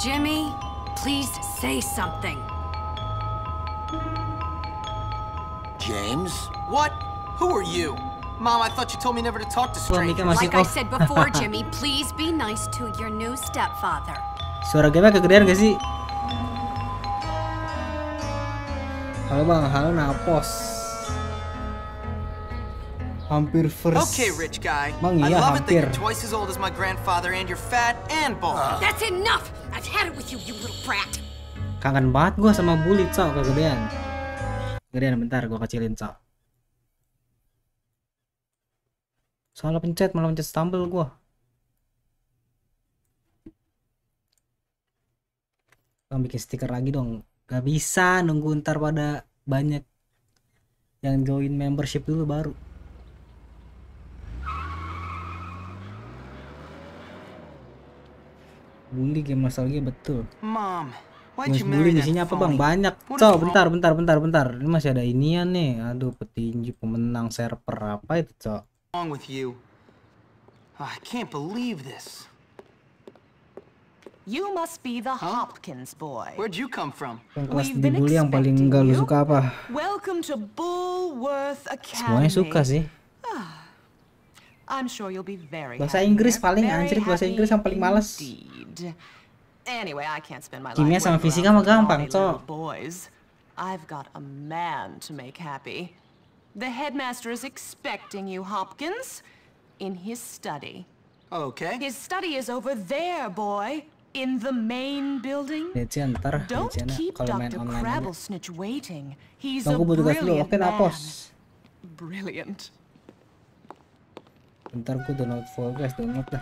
Jimmy, please say something. James? What? Who are you? Mom, I thought you told me never to talk to strangers. Like I said before, Jimmy, please be nice to your new stepfather. Suara game kegedean gak sih? Halo bang, halo Napos. Hampir first. Okay, rich guy. Bang, I iya, love it that hampir. you're twice as old as my grandfather and you're fat and bald. That's enough! I've had it with you, you little brat. Kangen banget gua sama Bully, Cok, kegedean. Kegedean, bentar gua kecilin, Cok. Salah pencet, malah pencet stumble gua. Bang, bikin stiker lagi dong. Gak bisa nunggu ntar pada banyak yang join membership dulu baru. Bully game nostalgia betul. Mom, why'd Mas you Bully marry isinya that apa bang? phony? Banyak. What Cok, is bentar. Ini masih ada inian nih. Aduh, petinju pemenang server apa itu, Cok? wrong with you? I can't believe this. You must be the Hopkins boy. Where'd you come from? Yang kelas We've been dibully yang paling expecting enggak lu you. suka apa? Welcome to Bullworth Semuanya Academy. suka sih. I'm sure you'll be very Bahasa happy Inggris here. paling Very anjir, bahasa happy Inggris yang paling males. indeed. Anyway, I can't spend my Kimia life sama waiting fisika around mah for gampang, naughty Cok. little boys. I've got a man to make happy. The headmaster is expecting you, Hopkins, in his study. Okay. His study is over there, boy. In the main building. DC ntar Don't DC-nya keep kalau main Dr. online aja. Crabblesnitch waiting. He's Bang, a gua butuh gas dulu. brilliant Oke, man. Napos. Brilliant. Bentar gua download full guys, download dah.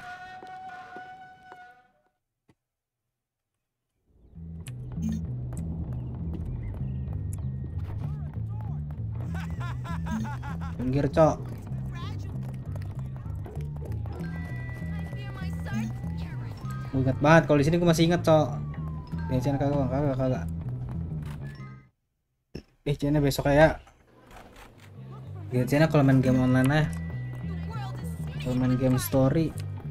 Pinggir, Cok. Gue ingat banget kalau di sini gue masih ingat, Cok. DC-nya kagak, Bang. Kagak. DC-nya besok kayak. DC-nya kalau main game online aja. Kalau main game story.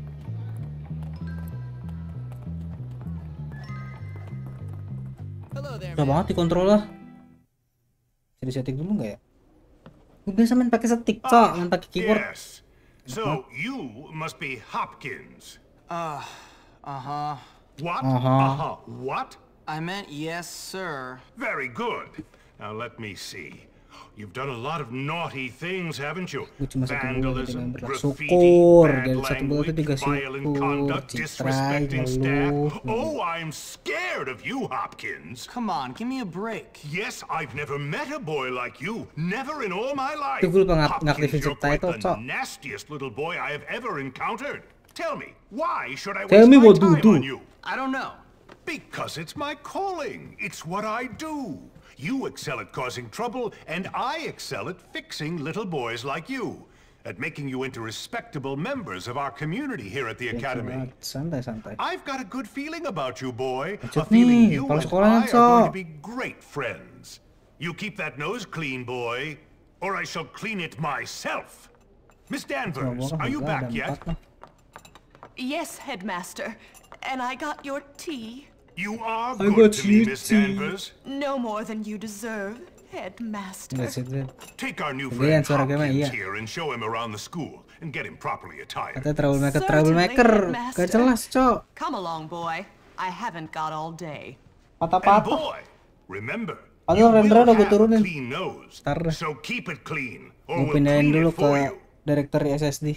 Susah banget dikontrol lah. Bisa disetting dulu nggak ya? Gue biasa main pakai stick, Cok, main pakai keyboard. Yes. So you must be Hopkins. Uh-huh. What? Uh-huh. What? I meant yes, sir. Very good. Now let me see. You've done a lot of naughty things, haven't you? Gue cuma satu bulan Vandalism, dengan graffiti, bersyukur. bad Dari satu bulan itu language, tiga violent syukur. conduct, Citra, disrespecting staff. ngeluh. Oh, I'm scared of you, Hopkins. Come on, give me a break. Yes, I've never met a boy like you. Never in all my life. Itu gue lupa Hopkins, ngaktifin you're subtitle, quite the Cok. nastiest little boy I have ever encountered. Tell me, why should I Tell waste me my what to time do. on you? I don't know. Because it's my calling. It's what I do. You excel at causing trouble, and I excel at fixing little boys like you. At making you into respectable members of our community here at the Academy. Santai. I've got a good feeling about you, boy. A Lanjut feeling nih, you kalau and sekolahan, I are going to Cok. be great friends. You keep that nose clean, boy, or I shall clean it myself. Miss Danvers, are you back yet? Yes, headmaster. And I got your tea. You are I good got to me, you Miss tea. Danvers. No more than you deserve, headmaster. That's it. Take our new Gedean friend suara game, Hopkins iya. here and show him around the school and get him properly attired. Katanya troublemaker. Certainly, Gak headmaster. jelas, Cok. Come along, boy. I haven't got all day. And Patah-patah. boy, remember, Padahal you rendernya udah will gue have turunin. a clean nose. Ntar dah. So keep it clean, Gue or we'll pindahin clean dulu it for ke you. directory SSD.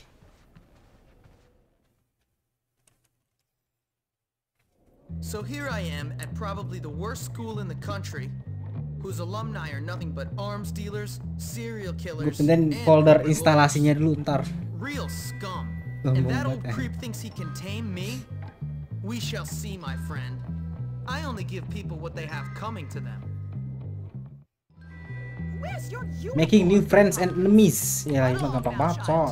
So here I am at probably the worst school in the country, whose alumni are nothing but arms dealers, serial Gue killers, pindahin and folder corporate instalasinya dulu ntar. lawyers. Real scum. Gak And mau that old banget, creep thinks he can tame me? We shall see, my friend. I only give people what they have coming to them. Where's your Making new friends and enemies. Ya itu mah gampang banget, Cok.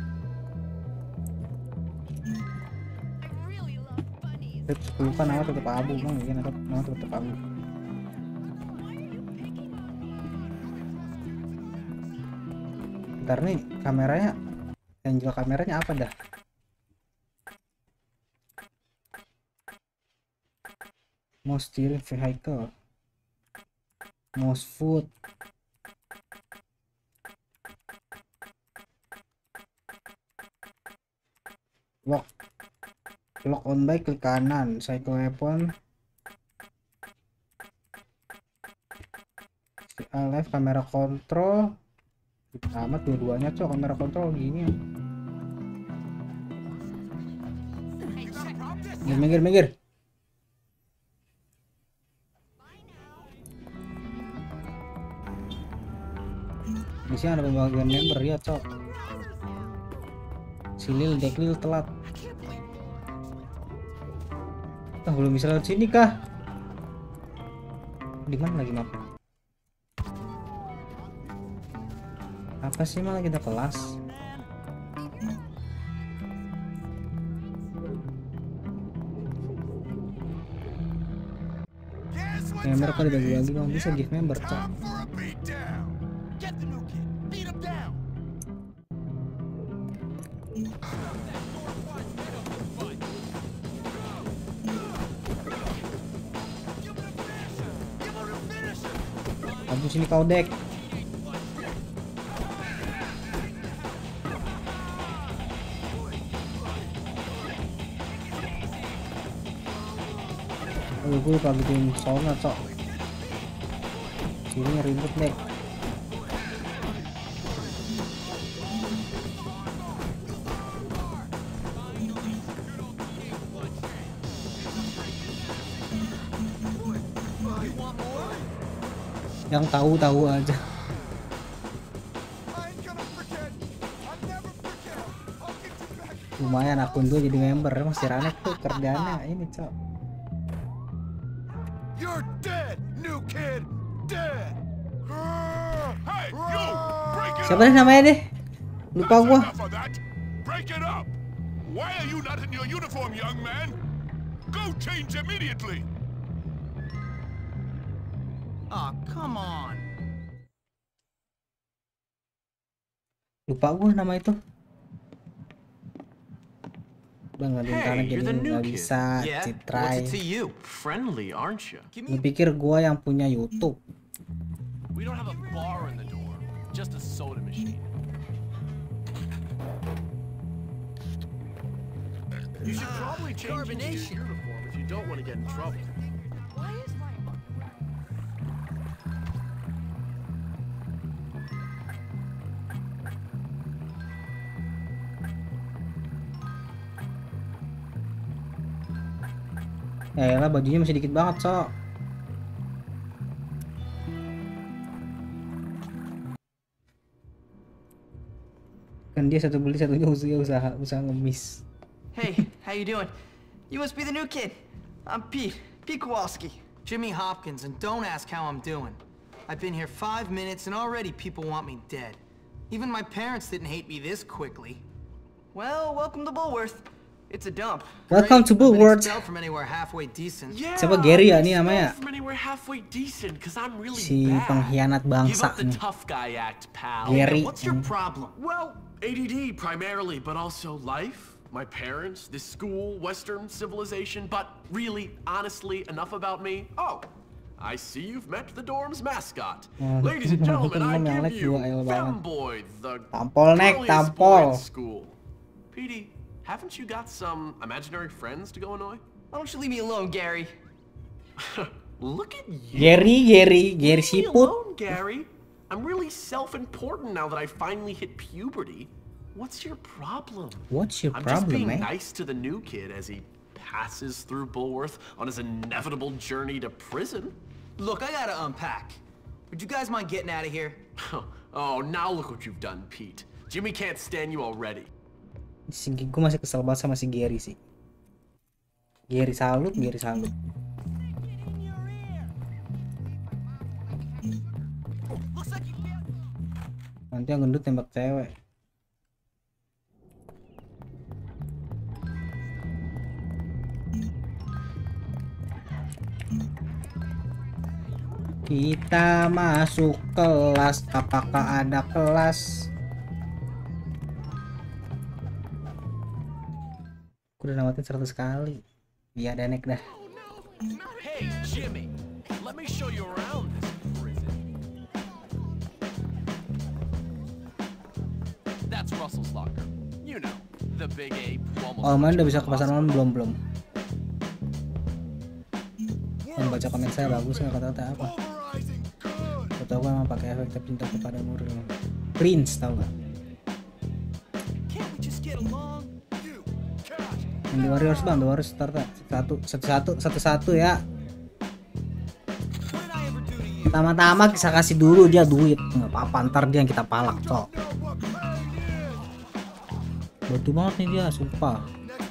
Lupa nama tetap abu, Bang. Iya, nama tetap abu. Ntar nih kameranya, angle kameranya apa dah? Mouse steering vehicle. Mouse foot. Lock. Lock on bike klik kanan. Cycle weapon. Left kamera kontrol. Amat dua-duanya cok, kamera kontrol gini. Minggir. Di sini ada pembagian member ya cok. Silil Deklil telat. Belum bisa lewat sini kah? Di mana lagi mapnya? Apa sih, malah kita kelas? Member kok dibagi-bagi dong, bisa gift member cok. Kamu sini kau dek. Gue lupa bikin soalnya cok. Sini ribet deh. Yang tahu aja. Lumayan akun gue jadi member, masih rame tuh kerjaannya ini cok. You're dead, new kid, dead. Hey, you, break it Siapa nih namanya deh? Lupa gua. Enough of that. Break it up. Why are you not in your uniform, young man? Go change immediately. Aw, come on. Lupa gua nama itu. Bang, ada Hey, jadi you're the new nggak kid. bisa Yeah, citrai. What's it to you? Friendly, aren't you? Lu pikir gua yang punya YouTube? We don't have a bar in the door, just a soda machine. You should probably change into your uniform if you don't want to get in trouble. Ya elah, bajunya masih dikit banget sok. Kan dia satu beli satunya usaha ngemis. Hey, how you doing? You must be the new kid. I'm Pete Kowalski. Jimmy Hopkins, and don't ask how I'm doing. I've been here 5 minutes and already people want me dead. Even my parents didn't hate me this quickly. Well, welcome to Bullworth. It's a dump. Welcome to I've been Bullworth. expelled from anywhere halfway decent. Yeah, Siapa Gary ya ini namanya? From anywhere halfway decent, cause I'm really Si bad. pengkhianat Give bangsa up the nih. tough guy act, pal. Gary. What's your problem? Well, ADD primarily, but also life, my parents, this school, Western civilization, but really, honestly, enough about me. Oh, I see you've met the dorm's mascot. Ladies and gentlemen, I give you Femboy, the Tampol, Nek, girliest tampol. boy at school. Petey, haven't you got some imaginary friends to go annoy? Why don't you leave me alone, Gary? Look at you. Gary Leave me Siput. alone, Gary. I'm really self-important now that I finally hit puberty. What's your problem? What's your I'm just problem, being man? nice to the new kid as he passes through Bullworth on his inevitable journey to prison. Look, I gotta unpack. Would you guys mind getting out of here? Oh, now look what you've done, Pete. Jimmy can't stand you already. Gue masih kesel banget sama si Gary sih. Gary salut. Nanti yang gendut tembak cewek. Kita masuk kelas. Apakah ada kelas? Aku udah namatin 100 kali. Iya, Danek dah. Hey, Jimmy, let me show you around this prison. That's Russell's locker. You know, the big ape who almost. Oh, man udah bisa ke pasar malam belum? Yang baca komen saya bagus nggak kata-kata apa? Tahu kan emang pakai efek cinta kepada Muriel. Prince tahu nggak? Yang The Warriors bang, The Warriors start satu ya. Pertama-tama kita kasih dulu dia duit, nggak apa-apa ntar dia yang kita palak cok. Batu banget nih dia, sumpah.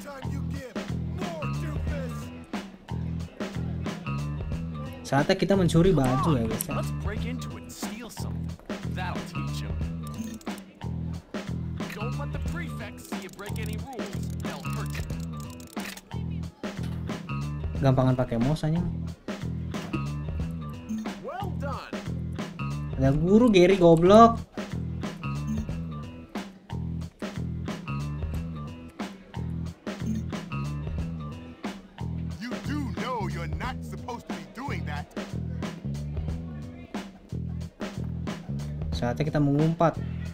Saatnya kita mencuri baju ya guys. Let's break into it and steal something. That'll teach him. Don't let the prefects see you break any rules. They'll hurt you. Gampangan pakai mouse aja. Well done. Ada guru Gary goblok. You do know you're not supposed to be doing that. Saatnya kita mengumpat.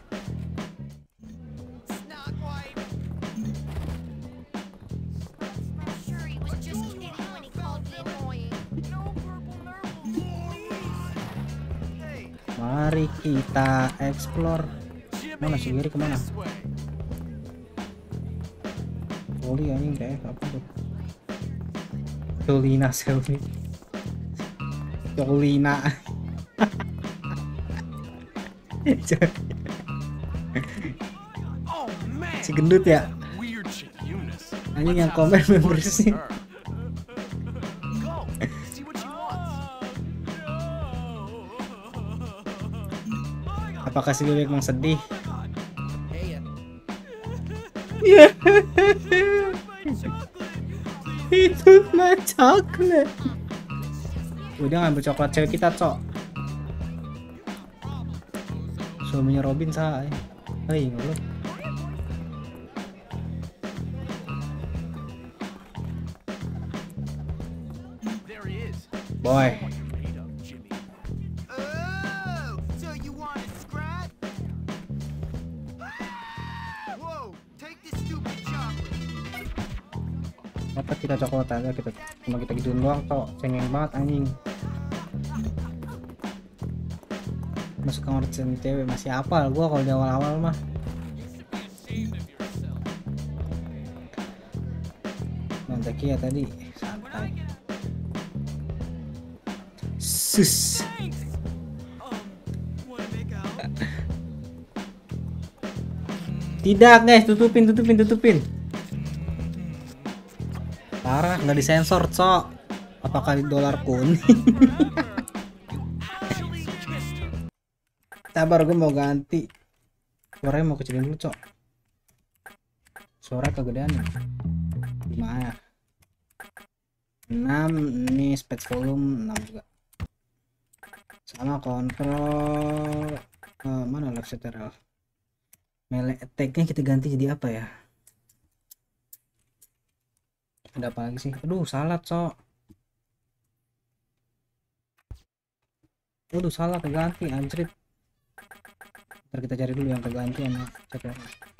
Mari kita explore. Mana si Giri kemana? Oli anjing kayak apa tuh? Jolina Selvi. Jolina. Si gendut ya? Anjing yang komen bersih. Apakah si bebek emang sedih? Yeah. Itu mah coklat. Udah ngambil coklat cewek kita cok. Suaminya Robin saya. Hei ngobrol. Boy. Dapat kita coklat aja, cuma kita gituin doang cok, cengeng banget anjing. Masuk kamar cewek masih apal gua kalau di awal-awal mah. Nanti ya tadi santai. Sus. Tidak guys, tutupin. Parah, nggak disensor cok. Apakah di dolar kuning? Sabar, gue mau ganti. Suaranya mau kecilin dulu cok. Suara kegedean nih. Gimana? 6 ini speed volume 6 juga. Sama kontrol mana left seteral. Melee attack-nya kita ganti jadi apa ya? Ada apa lagi sih? Aduh, salah cok. Aduh, salah keganti anjrit. Ntar kita cari dulu yang keganti sama cek.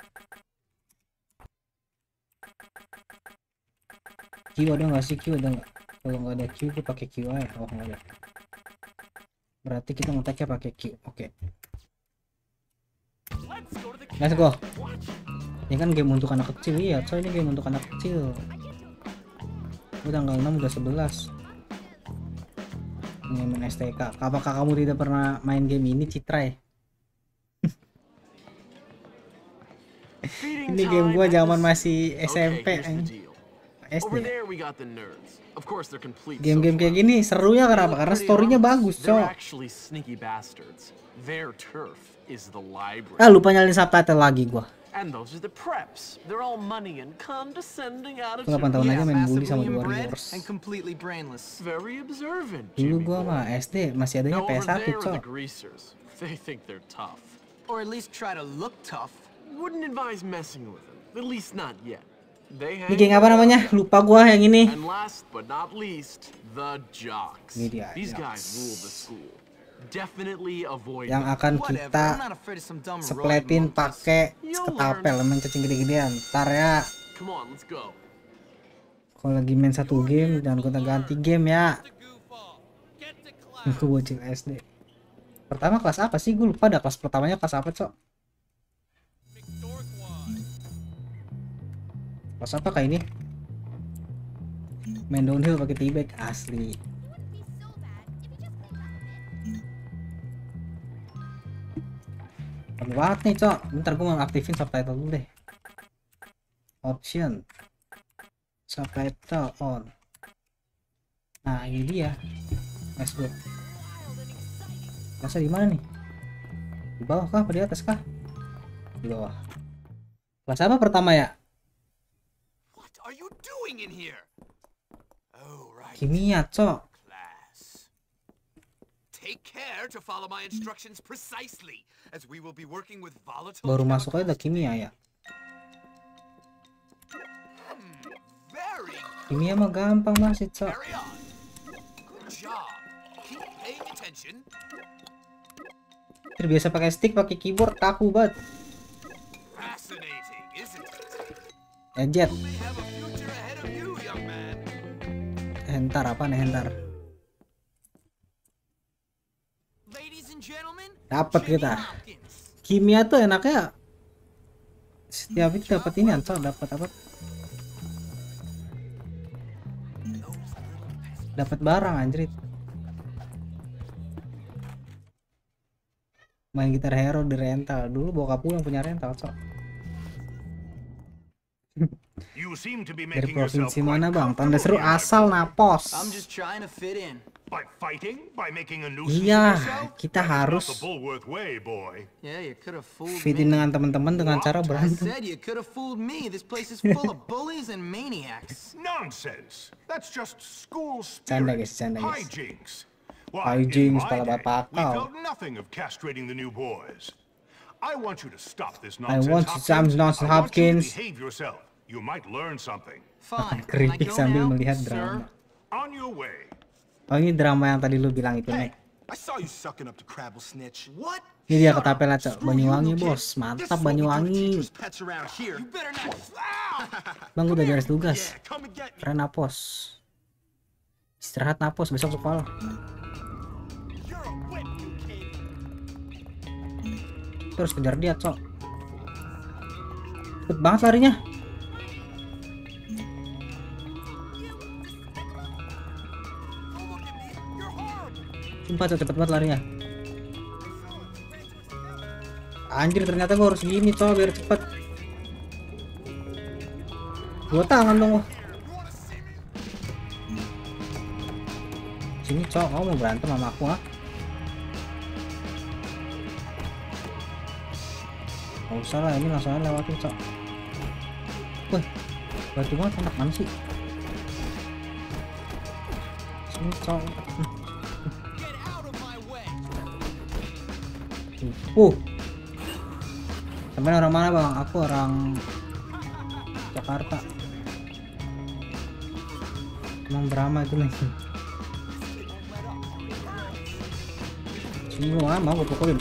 Q ada nggak sih? Q ada nggak? Kalau nggak ada Q, kita pakai Q aja. Oh nggak ada. Berarti kita ngeteknya pakai Q. Oke. Let's go. Ini kan game untuk anak kecil ya. So ini game untuk anak kecil. Tanggal 6 udah 11. Main STK. Apakah kamu tidak pernah main game ini, Citra ya? Ini game gua zaman masih SMP. SD. Game-game kayak gini serunya kenapa? Karena storynya bagus, cok. Ah, lupa nyalin subtitle lagi gua. And those are the preps. They're all money and condescending 8 tahun aja main bully sama The Warriors. And completely brainless. Very observant. Dulu gua mah SD masih adanya PS1 cok. They think they're tough. Or at least try to look tough. Wouldn't advise messing with them. At least not yet. They Ini geng apa hang namanya? Lupa gua yang ini. And last but not least, the jocks. Ini dia, These jocks. guys rule the school. Definitely avoid Yang them. akan Whatever, kita I'm not afraid of some dumb sepletin roid monkeys. pakai You'll ketapel main cacing gede-gedean. Ntar ya, Come on, let's go. kalau lagi main satu game jangan kita ganti game ya. Aku bocil SD. Pertama kelas apa sih? Gue lupa dah kelas pertamanya kelas apa, Cok. Kelas apa kayak ini? Main downhill pakai t-bag asli. Perlu banget nih, Cok. Bentar gue mau aktifin subtitle dulu deh. Option. Subtitle on. Nah, ini dia. Let's go. Masa di mana nih? Di bawah kah? Apa di atas kah? Di bawah. Kelas apa pertama ya? What are you doing in here? Oh, right. Kimia, Cok. Class. Take care to follow my instructions precisely, as we will be working with volatile. Baru masuk aja udah chemicals. kimia ya. Very, Kimia mah gampang masih, Cok. carry on. Good job. Keep paying attention. Terbiasa pakai stick, pakai keyboard kaku banget. Fascinating, isn't it? Ejet. You may have a future ahead of you, young man. Hentar apa nih hentar? Ladies and gentlemen, Dapat Jimmy kita. Hopkins. Kimia tuh enaknya setiap itu dapat ini, Cok. Dapat apa? Dapat barang anjrit. Main gitar hero di rental. Dulu bokapku yang punya rental, Cok. You seem to be Dari making yourself provinsi quite mana, Bang? Tanda seru comfortable here, I asal believe. napos. I'm just trying to fit in. By fighting? By making a nuisance Iya, of yourself? kita That is not harus the Bulworth way, boy. Yeah, you could have fooled Fitin me. dengan teman-teman dengan cara I berantem. said you could have fooled me. This place is full of bullies and maniacs. Nonsense. That's just school Canda, spirit. guys, canda, guys. Hijinks. Why, in Hijinks, my pala day, bapak we kau. felt nothing of castrating the new boys. I want you to stop this I nonsense, want to stop Hopkins. nonsense, I want you to Hopkins. behave yourself. You might learn something. Fine. Can I Keripik go sambil now, melihat sir? drama. On your way. Oh, ini drama yang tadi lu bilang itu, Hey, Nek. I saw you sucking up to Crabble Snitch. What? Ini dia Shut up. ketapel, Cok. Screw Banyuwangi, you, new bos. kid. This Mantap is what we do to Banyuwangi. teachers' pets around here. You better not. Bang, udah beres tugas. Yeah, come and get me. Keren napos. Istirahat napos, besok sekolah. You're a whip, you kid. Terus kejar dia, Cok. Cepet banget larinya. Don't look at me. You're horrible. Sumpah, Cok, cepet banget larinya. Anjir, ternyata gua harus gini, Cok, biar cepet. Gua tangan dong, wah. Sini, Cok, kamu mau berantem sama aku, ha? Gak usah lah, ini langsung aja lewatin, Cok. Wih, batu banget, anak mana sih? Sini, Cok. Sampai orang mana, Bang? Aku orang Jakarta. Emang drama itu nih. Sini lu mau gue pukulin.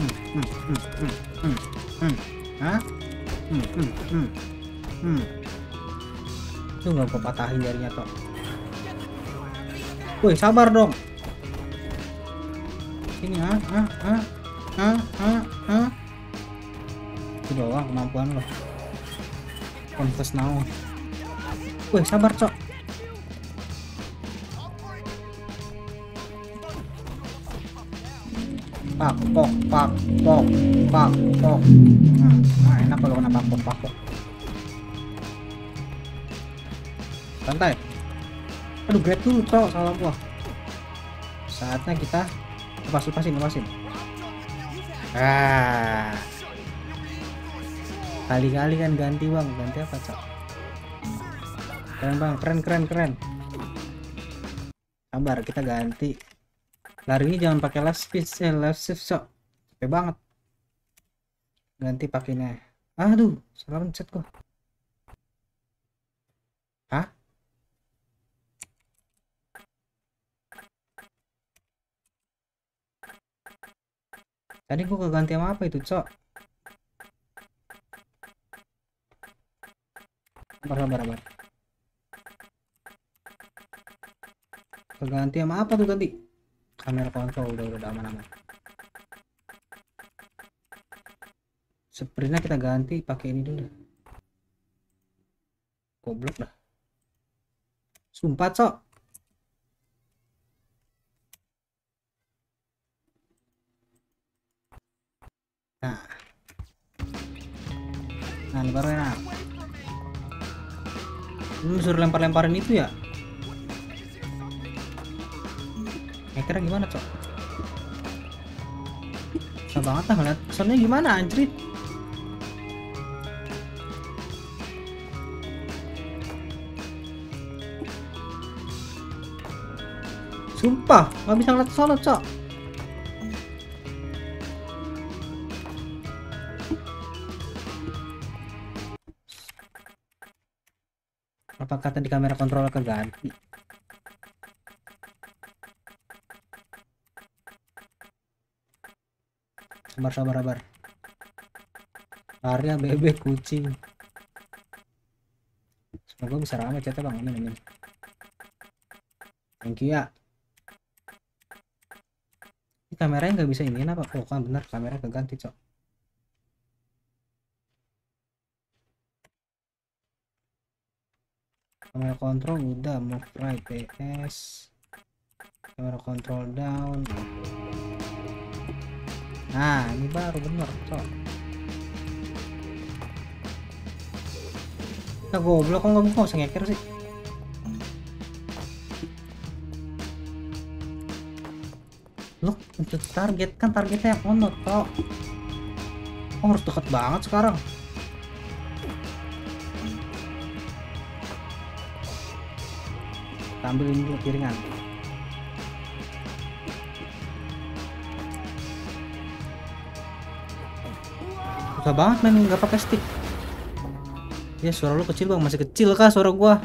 Hah? Tuh nggak gue patahin jarinya, Tok. Woi, sabar dong. Sini, itu doang kemampuan lo. Confess now. Woi, sabar, Cok. Pak. Nah, enak kalau kena pakok. Santai. Aduh, grab dulu, Cok, salah gua. Saatnya kita lepasin. Kali-kali kan ganti, Bang. Ganti apa, Cok? Keren, Bang. Keren. Sabar, kita ganti. Lari ini jangan pakai left shift, Cok. Capek banget. Ganti pakainya. Aduh, salah pencet gua. Tadi gua keganti sama apa itu, Cok? Sabar. Keganti sama apa tuh ganti? Kamera kontrol udah aman-aman. Sprintnya kita ganti pakai ini dulu. Goblok dah. Sumpah, Cok. Nah, ini baru enak. Suruh lempar-lemparin itu ya. Kira gimana, Cok? Susah banget lah ngeliat kesannya gimana, anjrit. Sumpah, nggak bisa ngeliat sono, Cok. Apa kata di kamera kontrol keganti? Sabar. Area bebek kucing. Semoga bisa ramai chatnya bang. Amin. Thank you ya. Ini kameranya nggak bisa ini apa? Oh kan bener, kamera keganti, Cok. Kamera kontrol udah, move right PS. Kamera kontrol down. Nah, ini baru bener, Cok. Nah, goblok kok nggak usah ngeker sih. Loh, untuk target kan targetnya yang ono, Cok. Oh, harus deket banget sekarang. Ambilin dulu piringan. Susah banget main nggak pakai stick. Ya suara lu kecil bang, masih kecil kah suara gua?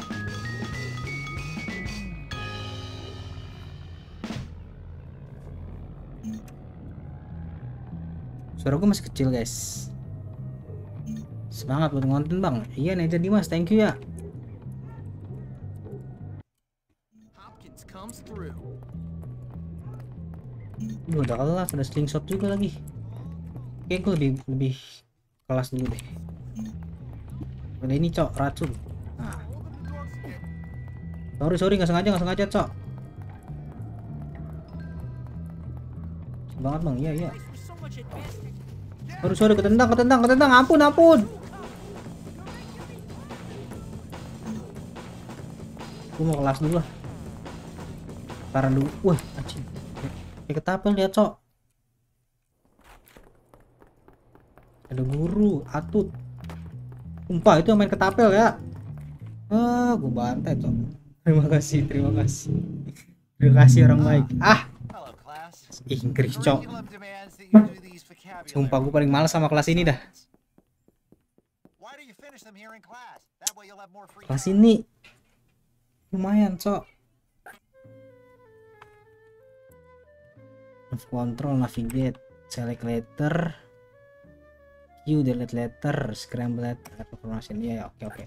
Suara gua masih kecil guys. Semangat buat ngonten bang. Iya nih jadi mas, thank you ya. Udah kelas, ada slingshot juga lagi. Oke, gue lebih kelas dulu deh. Udah ini, Cok, racun. Nah. Sorry, nggak sengaja, Cok. Banget bang, iya. Sorry, ketendang, ampun. Gue mau kelas dulu lah. Taran dulu, wah, anjing. Ketapel dia, Cok. Ada guru atut. Sumpah itu yang main ketapel ya. Gue bantai, Cok. Terima kasih orang baik. Inggris, Cok. Sumpah gue paling males sama kelas ini dah. Kelas ini lumayan, Cok. Control, navigate, select letter, Q, delete letter, scramble letter, information. Ya, oke.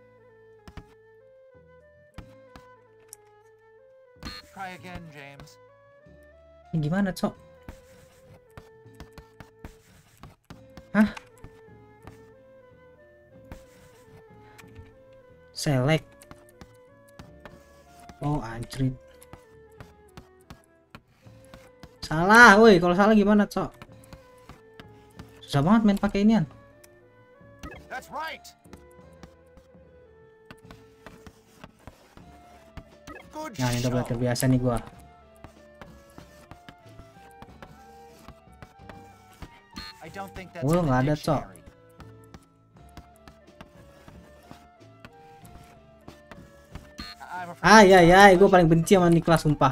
Try again, James. Ini gimana, Cok? Hah? Select. Oh, anjrit. Salah, woi. Kalau salah gimana, Cok? Susah banget main pakai inian. That's right. Nah, ini udah terbiasa nih gua. Oh, nggak ada, Cok. Ya, gue paling benci sama Niklas, sumpah.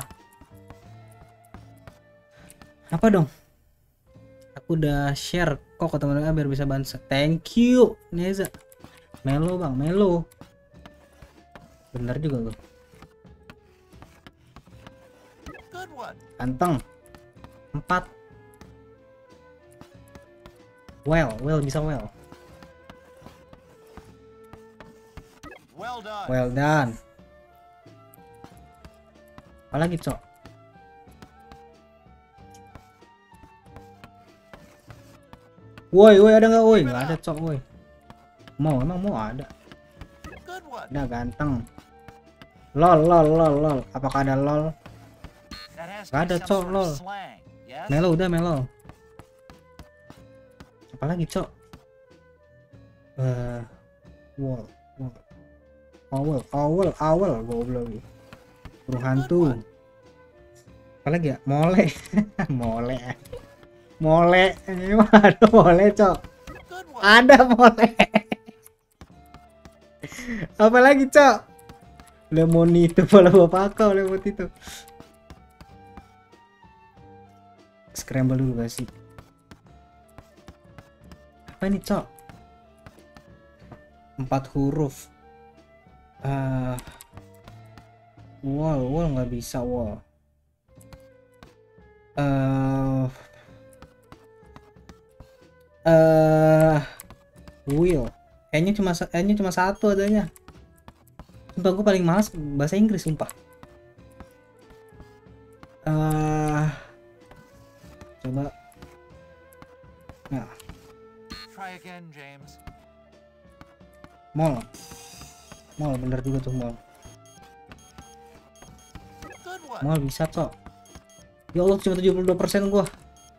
Apa dong? Aku udah share kok ke teman-teman biar bisa bantu. Thank you, Neza. Melo bang, Melo. Bener juga lo. Ganteng. 4. Well bisa well. Well done. Apalagi cok? Woi ada nggak woi? Nggak ada cok woi. Emang mau ada? Ada ganteng. Lol. Apakah ada lol? Nggak ada cok lol. Melo udah melo. Apalagi cok? Owl goblok. Burung hantu. Apalagi ya? Mole. Mole. Ini ada mole cok. Ada mole. Apalagi cok? Lemon itu pola bapak kau lemon itu. Scramble dulu gak sih? Apa ini cok? 4 huruf. Wall nggak bisa wall. Wheel. Kayaknya cuma satu adanya. Sumpah gue paling malas bahasa Inggris sumpah. Coba. Nah. Try again, James. Mall bener juga tuh mall. Mall bisa cok. Ya Allah cuma 72% gua.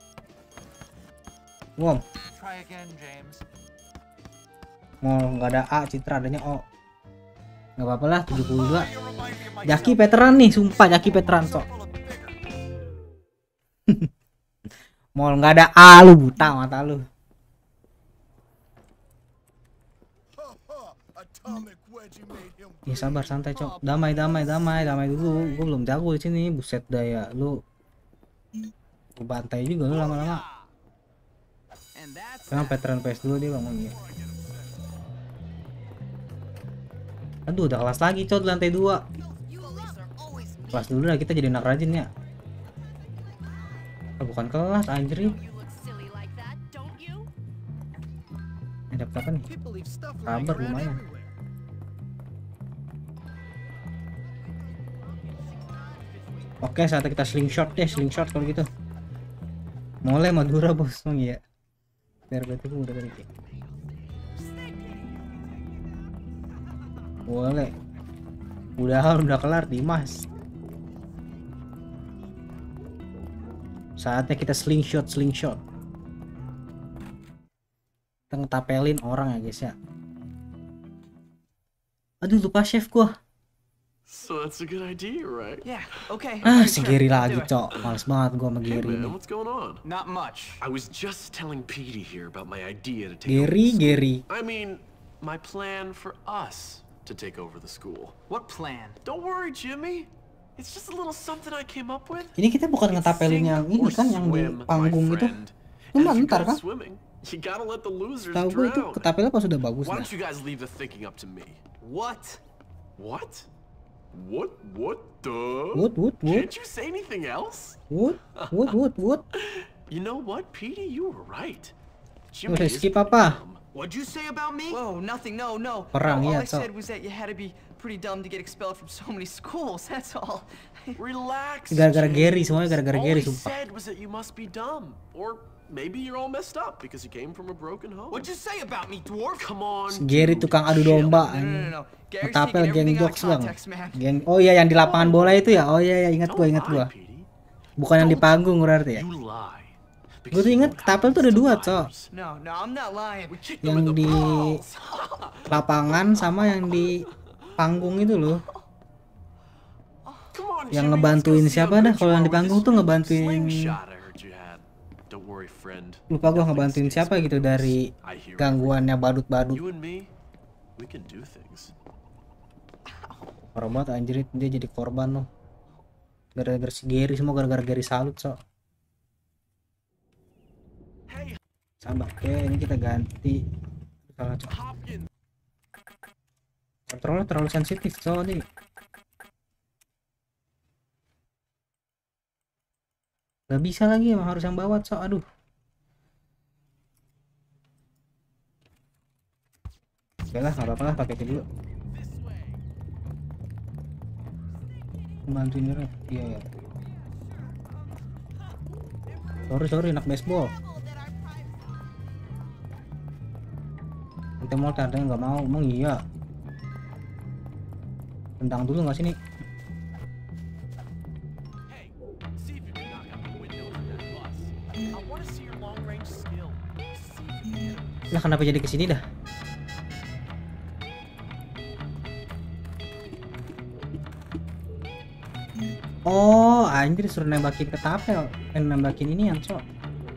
Wow. Try again, James. Mall nggak ada A, Citra adanya O. Nggak apa-apa lah 72. Jaki veteran nih, sumpah Jaki veteran cok. Mall nggak ada A, lu buta mata lu. Ya sabar santai cok. Damai dulu. Gue belum jago di sini. Buset daya lu. Gue bantai juga lu lama-lama. Sekarang veteran PS2 dia ngomongnya. Aduh udah kelas lagi cok di lantai 2. Kelas dulu lah kita jadi anak rajin ya. Bukan kelas anjir. Ada apa nih? Kabar lumayan. Oke, saatnya kita slingshot deh, slingshot kalau gitu. Mulai Madura bos, emang iya. Biar berarti gue udah tadi. Boleh. Udah kelar Dimas. Saatnya kita slingshot. Kita ngetapelin orang ya guys ya. Aduh lupa chef gua. So that's a good idea, right? Yeah, okay. Si Gary lagi, Cok. Males banget gua sama Hey Gary man, ini. what's going on? Not much. I was just telling Petey here about my idea to take Gary. I mean, my plan for us to take over the school. What plan? Don't worry, Jimmy. It's just a little something I came up with. Ini kita bukan ngetapelin yang ini kan, yang di panggung itu. Cuma ntar kan? You gotta let the losers Tahu gue itu drown. ketapelnya pas sudah bagus Why dah. don't you guys leave the thinking up to me? What? What? What the? What? Can't you say anything else? What? You know what, Petey? You were right. Udah is skip pretty apa? dumb. What'd you say about me? Whoa, nothing, no. Perang, All iya, I Cok. said was that you had to be pretty dumb to get expelled from so many schools, that's all. Relax. Gara-gara James. Gary, semuanya gara-gara Gary, All he sumpah. said was that you must be dumb, or maybe you're all messed up because you came from a broken home. What'd you say about me, dwarf? Come on. Gary dude, tukang adu chill. domba. No. Gary's Ngetapel taking geng everything out jokes of bang. context, man. Geng, oh iya yang di lapangan bola itu ya. Oh iya ingat Don't gua. lie, Petey. Bukan yang di panggung berarti ya. You lie. Gue tuh inget ketapel tuh ada dua, Cok. No, I'm not lying. Yang di lapangan sama yang di panggung itu loh. Come on, Yang Jimmy, ngebantuin let's go see siapa how dah, good kalau you yang are di with panggung this tuh ngebantuin- slingshot I heard you had. Don't worry, friend. Lupa gua ngebantuin Nothing siapa stays gitu fixed. dari I hear gangguannya badut-badut. You and me, we can do things. Parah banget anjir, dia jadi korban loh. Gara-gara si Gary, semua gara-gara Gary salut, Cok. Sabar, oke ini kita ganti. Salah, Cok. Kontrolnya terlalu sensitif, Cok nih. Gak bisa lagi, emang harus yang bawah, Cok. Aduh. Oke lah, nggak apa-apa lah, pakai itu dulu. Bantuin dulu. Iya ya. Sorry, anak baseball. Kita mau tandanya nggak mau, emang iya. Tendang dulu nggak sini? Lah kenapa jadi kesini dah? Oh, anjir suruh nembakin ke tapel. Nembakin ini yang cok.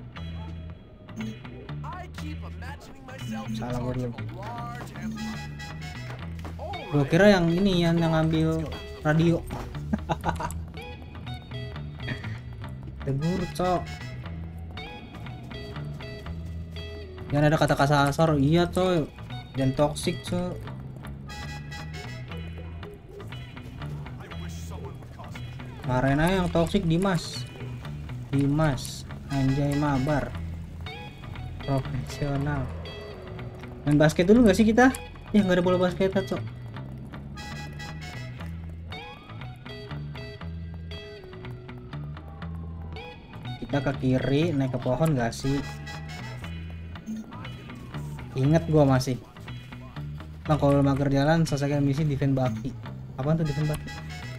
Salah gue dulu. Gue kira yang ini yang ngambil radio. Tegur cok. Jangan ada kata kasar. Iya cok. Dan toxic cok. Marahin aja yang toxic Dimas anjay mabar profesional. Main basket dulu nggak sih kita? Ya nggak ada bola basket cok. Kita ke kiri naik ke pohon nggak sih? Ingat gua masih bang, kalau mager jalan selesaikan misi defend Baki. Apaan tuh defend Baki?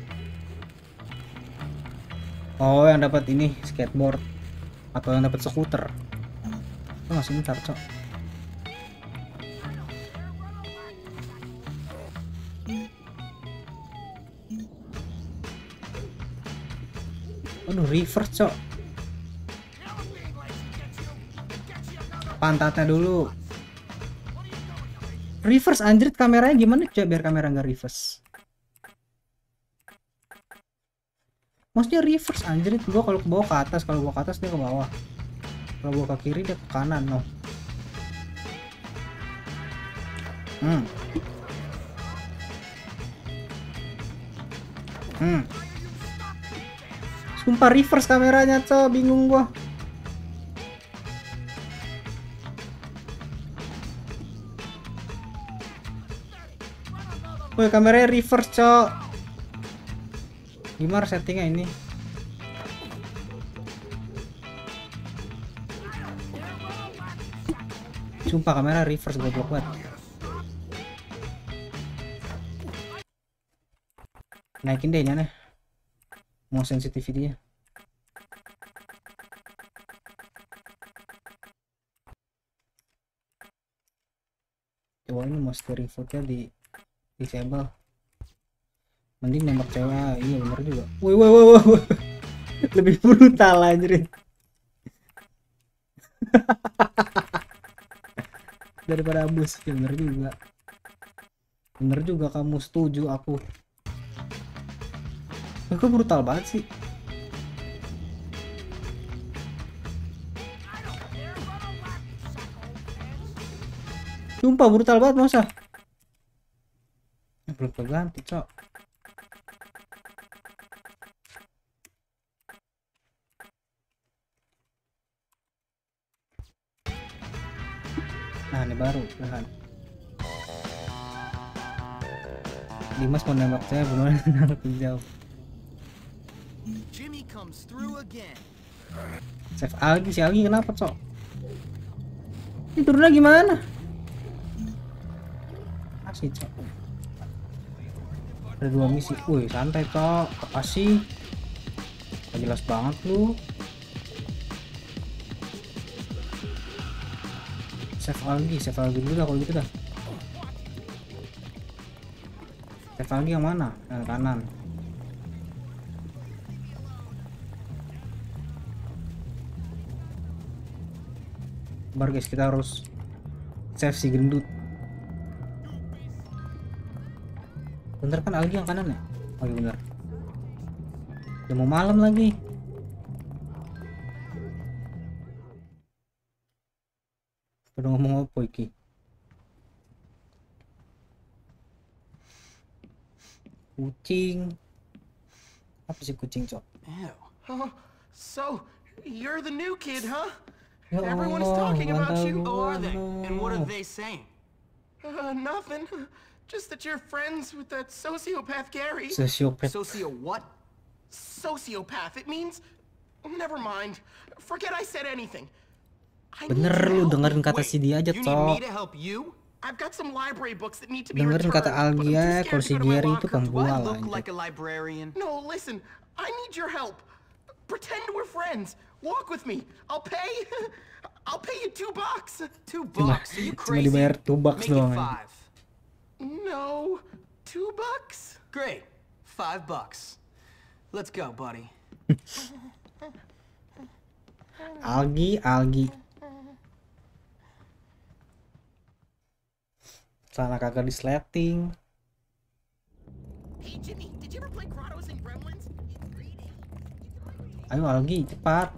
Oh, yang dapat ini skateboard atau yang dapat skuter. Itu masih bentar cok. Aduh, reverse cok. Pantatnya dulu. Reverse anjrit, kameranya gimana coba biar kamera nggak reverse? Maksudnya reverse anjrit, gua kalau ke bawah ke atas, kalau gua ke atas dia ke bawah, kalau gua ke kiri dia ke kanan. No. Sumpah reverse kameranya coy, bingung gua. Woi, kameranya reverse coy. Gimana settingnya ini? Sumpah kamera reverse goblok banget. Naikin deh nyana. Mau sensitivity-nya. Coba ini monster remote-nya di disable. Mending nembak cewek. Iya bener juga. Woi. Lebih brutal anjir. Daripada abus. Ya bener juga kamu, setuju aku. Kok brutal banget sih. Sumpah brutal banget masa. Belum keganti cok. Nah ini baru kan. Dimas mau nembak saya beneran naruh jauh. Jimmy comes through again. Save Algi, si Algi kenapa cok? Ini turunnya gimana? Asih cok. Ada 2 misi. Wih santai cok. Apa sih? Gak jelas banget lu. Save Algi dulu dah kalau gitu dah. Save Algi yang mana? Yang kanan. Bar guys, kita harus save si gendut. Bentar kan Algi yang kanan ya? Oh iya bener. Udah mau malam lagi. Udah ngomong apa iki? Kucing. Apa sih kucing cok? Oh, so you're the new kid, huh? Ya Everyone's Allah, talking about you. Oh, are they? And what are they saying? Nothing. Just that you're friends with that sociopath Gary. Sosiopat. Socio what? Sociopath. It means... Never mind. Forget I said anything. I need Bener lu your help. dengerin kata si dia aja, You need me Cok. to help you? I've got some library books that need to be Dengerin returned. kata Algi ya, kalau si Gary itu Do I pembual look anjir. like a librarian? No, listen. I need your help. Pretend we're friends. Walk with me. I'll pay. I'll pay you $2. $2? Cuma Are you cuma crazy? dibayar $2 Make doang. it anjir. 5. No. $2? Great. $5. Let's go, buddy. Algi. Sana kagak disleting. Hey, Jimmy, did you ever play Grottos and Gremlins? Ayo Algi, cepat.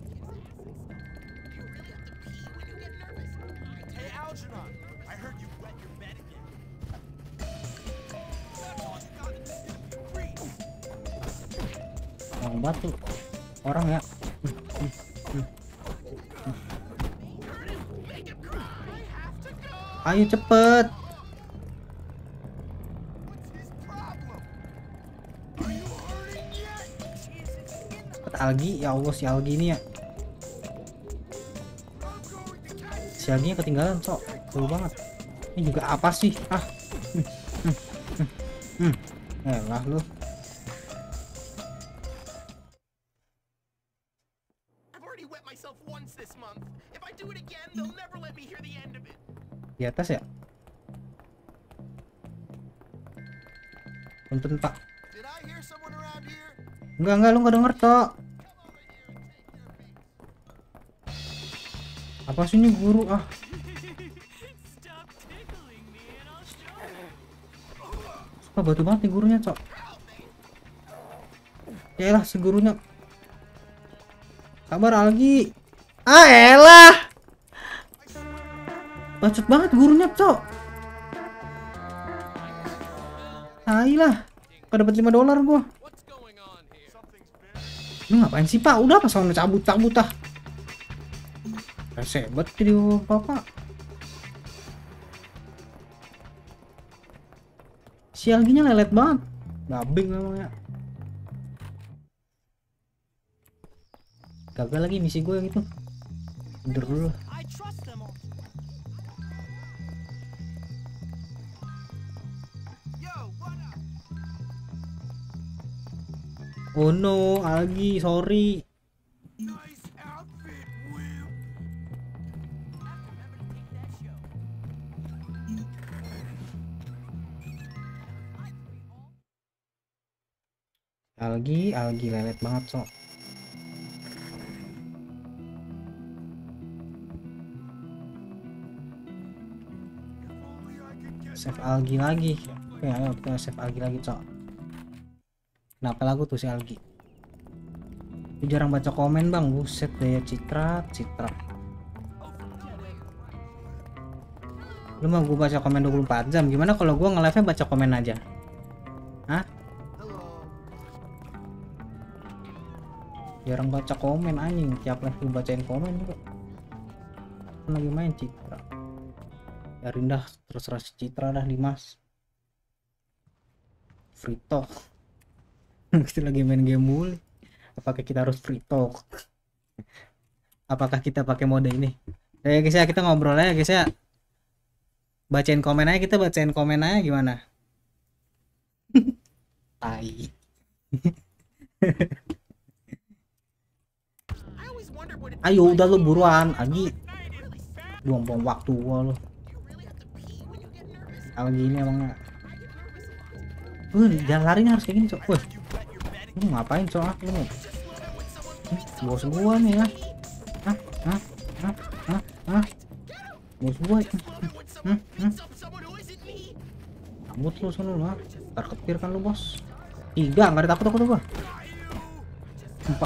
Hey, Algernon, I heard you wet your bed again. Yang batu. Orang ya. Ayo cepet. Cepet Algi, ya Allah si Algi ini ya. Si Algi ketinggalan, Cok. Jauh banget. Ini juga apa sih? Lah lu. I've already wet myself once this month. If I do it again, they'll never let me hear the end of it. Di atas ya? Punten Pak. Did I hear someone around here? Enggak lu nggak denger Tok. Apa sih ini guru ah? Suka batu banget nih gurunya Cok. Yaelah si gurunya. Sabar Algi. Ah elah. Bacot banget gurunya Cok. Tai lah. Kau dapat $5 gua. Lu ngapain sih Pak? Udah apa soalnya cabut ah. Rese banget video Bapak. Si Alginya lelet banget. Gabing namanya. Gagal lagi misi gue gitu. Tidur dulu. Oh no, Algi, sorry. Algi lelet banget, Sok. Save Algi lagi. Oke, ayo kita save Algi lagi, Sok. Kenapa lagu tuh si Algi? Lu jarang baca komen bang, buset daya citra. Lu mau gue baca komen 24 jam? Gimana kalau gue nge-live-nya baca komen aja? Hah? Jarang baca komen anjing, tiap live lu bacain komen juga. Kan lagi main citra. Ya rindah terserah si Citra dah Dimas. Free talk. Kita lagi main game mulu. Apakah kita harus free talk? Apakah kita pakai mode ini? Ya guys ya, kita ngobrol aja guys ya. Bacain komen aja, kita bacain komen aja gimana? Tai. Ayo udah lu buruan, Agi. Buang-buang waktu gua lu. Algi ini emangnya. Jangan lari harus kayak gini, Cok. Woi. Lu ngapain, Cok? Lu. Bos gua nih ya. Bos gua. Rambut lu sono lu, ntar ketir kan lu, Bos. 3, enggak ada takut gua. 4.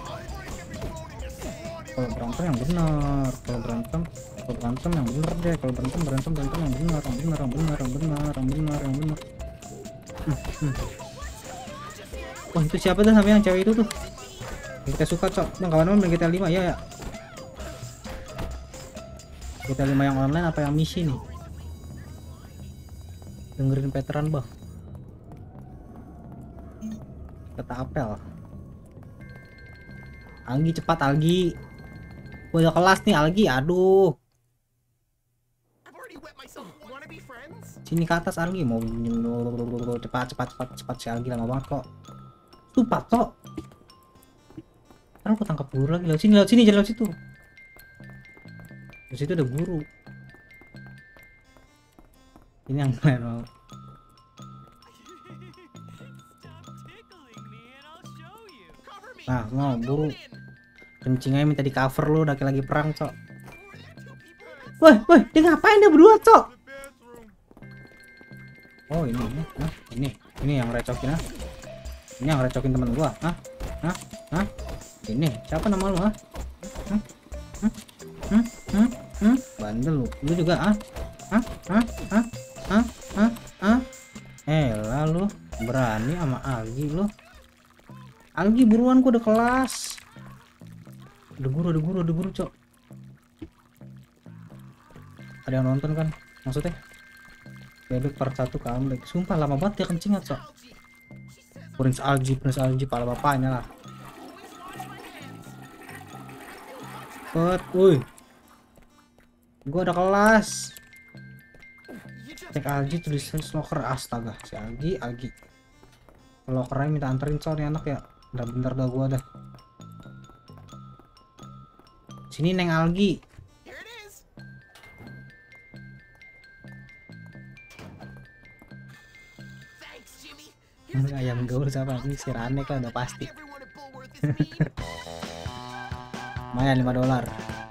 Kalau berantem yang benar, kalau berantem yang benar deh, kalau berantem yang benar. Wah itu siapa tuh sama yang cewek itu tuh? Yang kita suka Cok, yang kawan-kawan kita 5 ya. Kita 5 yang online apa yang misi nih? Dengerin veteran bang. Kata apel. Algi cepat Algi. Gue udah kelas nih Algi. Aduh. Sini ke atas Algi. Mau cepat si Algi lama banget kok. Cepat kok. Sekarang aku tangkap guru lagi. Lewat sini jangan lewat situ. Di situ ada guru. Ini yang lain. Nah, mau buru. Kencingnya minta di cover lu, lagi perang, Cok. Woi, dia ngapain dia berdua, Cok? Oh, ini yang recokin, ah. Ini yang recokin temen gua, ah. Ini, siapa nama lu, ah? Bandel lu juga, ah. Lalu berani sama Algi lu. Algi buruan, gua udah kelas. Ada guru, Cok. Ada yang nonton kan? Maksudnya? Bebek part 1 comeback. Sumpah lama banget dia kencingnya, Cok. Prince Algi, pala bapaknya lah. Woi. Gua ada kelas. Cek Algi tulisan locker, astaga. Si Algi. Lockernya minta anterin soalnya anak ya. Udah bentar dah gua dah. Sini Neng Algi. Ayam gaul siapa? Ini si Rane kan udah pasti. Lumayan $5.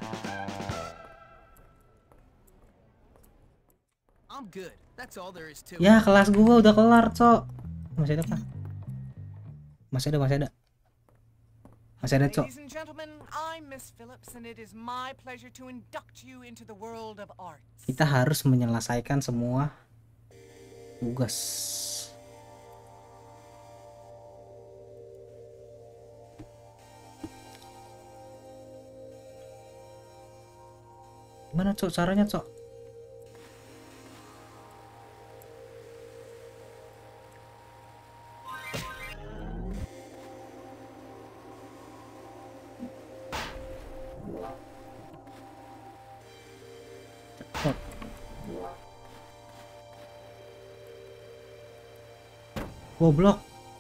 Ya kelas gua udah kelar, Cok. Masih ada, Pak? Masih ada, Cok. Ladies and gentlemen, I'm Miss Phillips and it is my pleasure to induct you into the world of arts. Kita harus menyelesaikan semua tugas. Gimana, Cok, caranya, Cok? Goblok.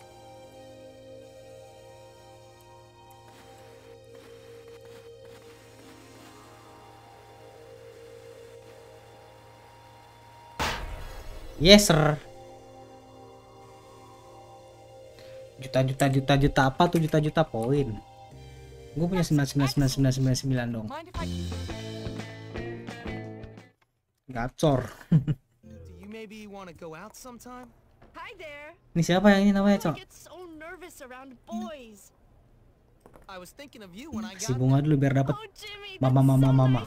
Yes sir. Juta apa tuh juta poin? Gue punya 99 dong. Gacor. Ini siapa yang ini namanya, Cok? Si bunga dulu biar dapat mama.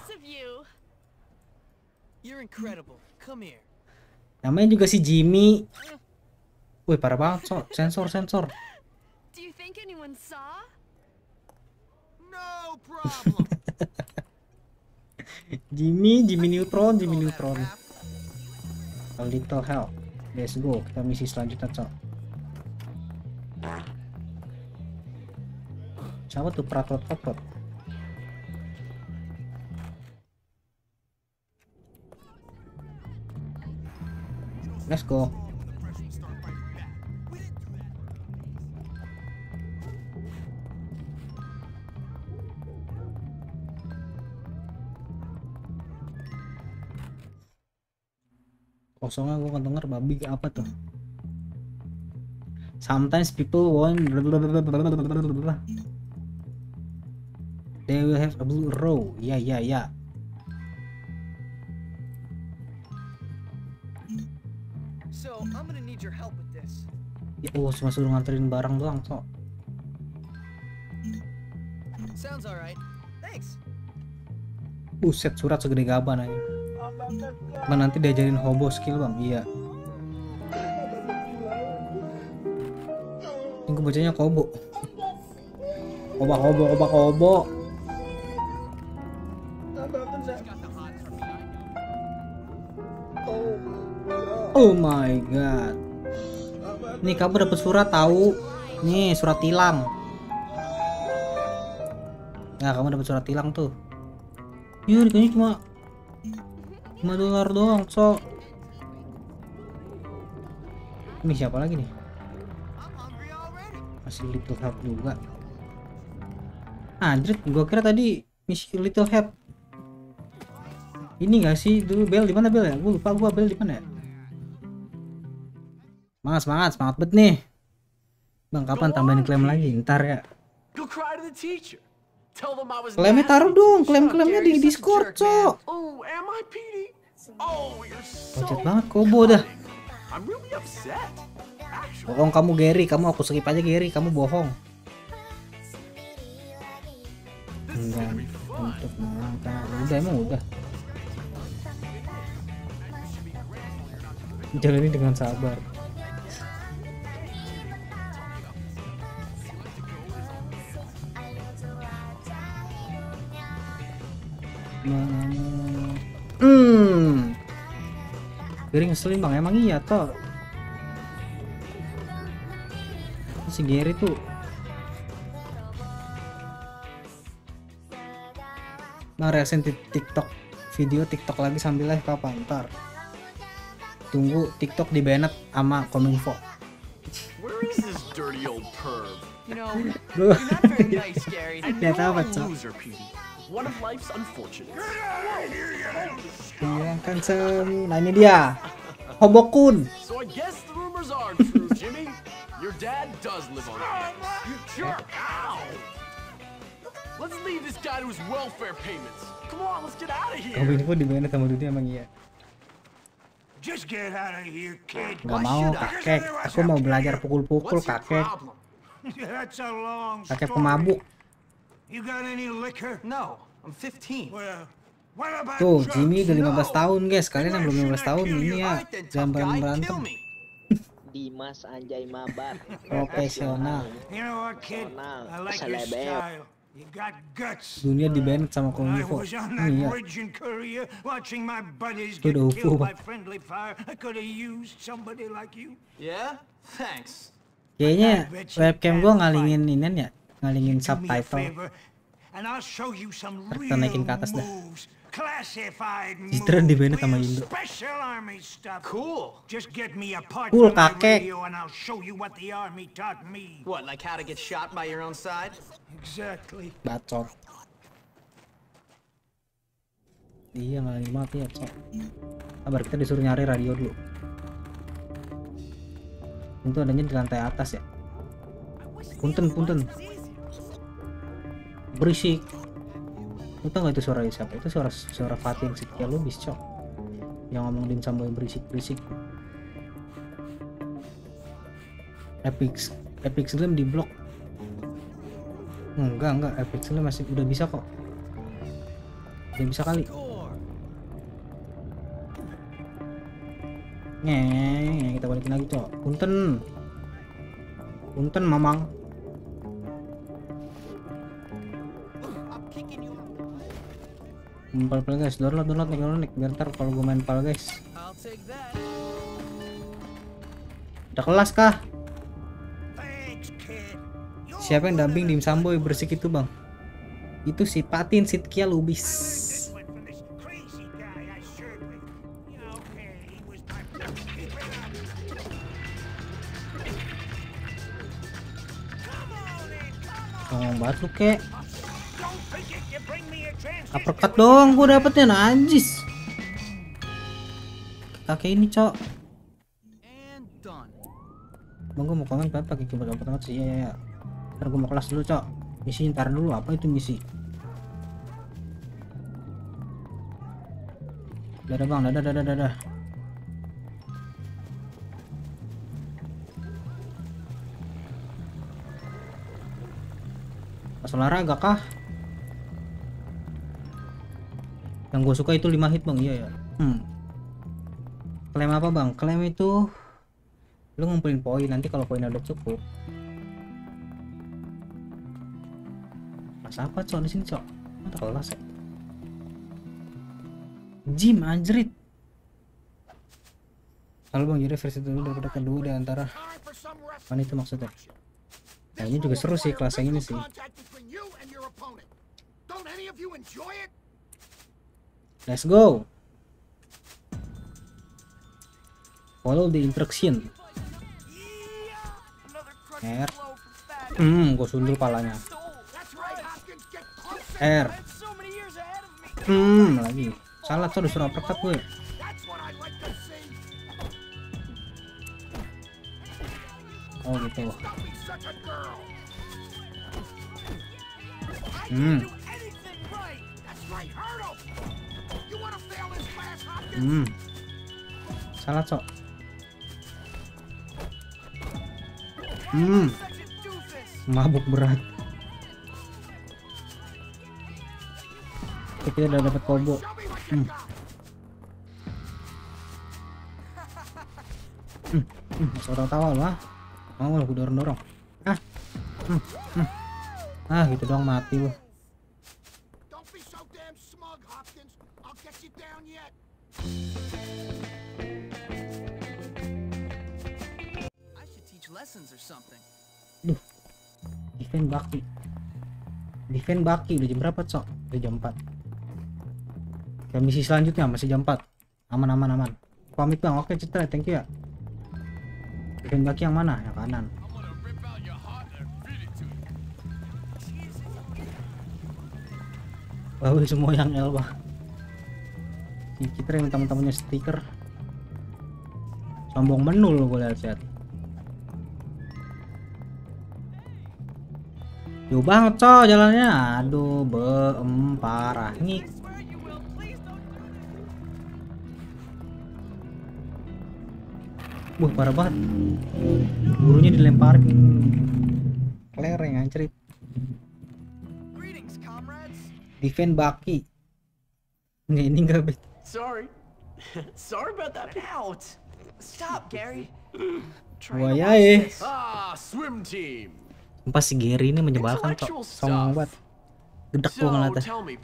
Namanya juga si Jimmy. Wih, parah banget, Cok. Sensor. Jimmy Neutron. A little help. Let's go, kita misi selanjutnya, Cok. Siapa tuh pratot? Let's go. Kosongnya gue kan denger babi apa tuh. Sometimes people want they will have a blue row. Ya. So, I'm gonna need your help with this. Ya, cuma suruh nganterin barang doang, Cok. Sounds alright. Thanks. Buset, surat segede gaban aja. Bang, nanti diajarin hobo skill, Bang. Iya. Ini gue bacanya kobo. Kobo. Oh my god. Nih kamu dapat surat tahu. Nih surat tilang. Nah kamu dapat surat tilang tuh. Ya harganya cuma $5 doang, so. Ini siapa lagi nih? Masih Little Help juga. Anjir, gua kira tadi misi Little Help. Ini gak sih dulu Bel di mana Bel ya? Gua lupa gua Bel di mana ya? Semangat bet nih. Bang, kapan tambahin klaim lagi? Ntar ya. Klaimnya taruh dong, klaimnya di Discord, cok. Bocet banget kobo dah. Bohong kamu Gary, kamu aku skip aja Gary, kamu bohong. Enggak, untuk mengangkat. Udah emang udah. Jalani dengan sabar. Gary ngeselin bang, emang iya toh. Si Gary tuh bang reaction TikTok, video TikTok lagi sambil live kapan? Ntar tunggu TikTok di banned sama Kominfo. Lihat apa cok? Iya kan semu. Nah ini dia Hobokun. Kominfo di banned sama dunia emang iya. Gak mau kakek, aku mau belajar pukul-pukul kakek. Kakek pemabuk. Tuh Jimmy udah 15 tahun guys, kalian yang belum 15 tahun ini ya jangan berantem. Dimas Anjay Mabar profesional. Dunia di banned sama Kominfo. Iya. Itu udah UFO. Kayaknya webcam gua ngalingin inian ya, ngalingin subtitle. Kita naikin ke atas dah. Citra di banned sama Indo. Cool kakek. Bacot. Iya ngalingin banget ya cok. Sabar, kita disuruh nyari radio dulu. Tentu adanya di lantai atas ya. Punten. Berisik. Lu tau gak itu suara siapa? Itu suara Fatin Setia Lubis cok. Yang ngomongin sambil berisik. Epic Slim di blok. Enggak, Epic Slim masih udah bisa kok. Udah bisa kali. Kita balikin lagi cok. Punten mamang. Pal guys, download nih biar ntar kalau gue main pal guys. Udah kelas kah? Siapa yang dubbing Dim Samboy bersik itu bang? Itu si Fatin Setia Lubis. Ngomong banget lu kek. Uppercut doang gue dapetnya najis. Kakek ini cok. Bang gue mau komen pakai keyboard banget sih. Iya. Ntar gue mau kelas dulu cok. Misi ntar dulu, apa itu misi? Dadah bang, dadah. Pas olahraga kah? Yang gue suka itu 5 hit bang, iya ya. Klaim apa bang? Klaim itu lu ngumpulin poin, nanti kalau poinnya udah cukup. Mas apa cok di sini cok? Mata kelas ya. Gym anjrit. Selalu Bang Jiri versi dulu daripada kedua di antara. Mana itu maksudnya? Nah ini juga seru sih kelas yang ini sih. Let's go. Follow the instruction. R. Gue sundul palanya. R. Lagi. Salah tuh disuruh uppercut gue. Oh gitu. Salah cok. Mabuk berat. Oke, kita udah dapat combo. Orang tawa lah. Mau gue dorong. Gitu doang mati lu. Duh. Defend Baki udah jam berapa, Cok? Udah jam 4. Ya, misi selanjutnya masih jam 4. Aman. Pamit Bang. Oke, Citra, thank you ya. Defend Baki yang mana? Yang kanan. Semua yang L, Bang. Citra yang teman-temannya stiker. Sombong menul gue lihat. Jauh banget coy jalannya. Aduh, parah nih. Parah banget. Gurunya dilemparin kelereng anjrit. Defend Baki. Ini enggak bet. Sorry about that. Out. Stop, Gary. Wayai. Swim team. Pas si Gary ini menyebalkan kok. Songong banget. Gedek gua ngeliatnya.